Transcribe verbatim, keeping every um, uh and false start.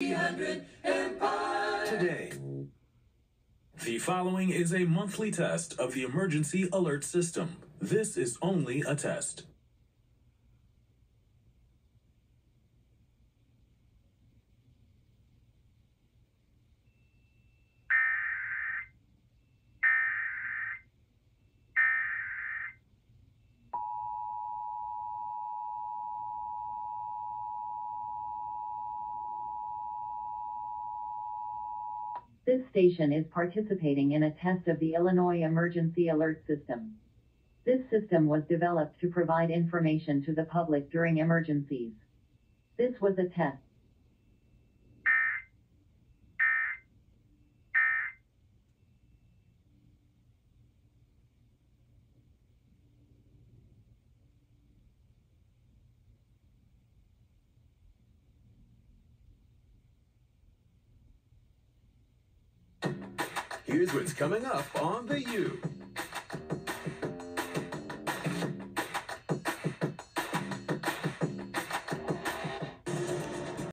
three hundred Empire. Today. The following is a monthly test of the emergency alert system. This is only a test. This station is participating in a test of the Illinois Emergency Alert System. This system was developed to provide information to the public during emergencies. This was a test. Here's what's coming up on the U.